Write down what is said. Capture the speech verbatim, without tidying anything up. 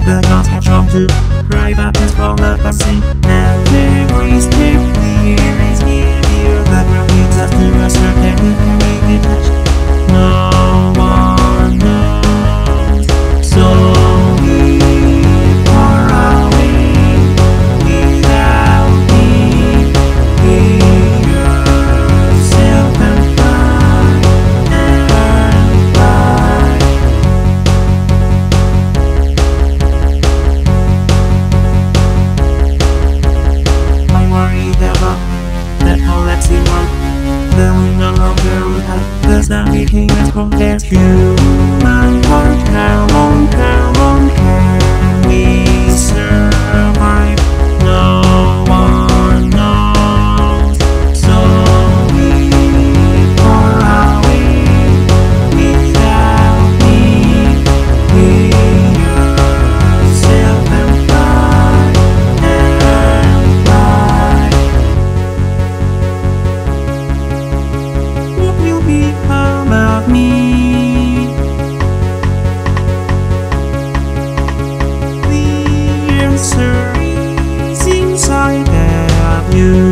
the gods have shown to drive up his from the passing. And memories deeply is near here that repeats us to a certain we detached. No one knows, so we far away without me. Be yourself and fly and fly. I'm worried about that whole Lexi world. Then we no longer would have the sound we came as compared to human heart. How long, how long can we survive? No one knows, so we far away without me. Be yourself and fly and fly. What will become of me? The answer is inside of you.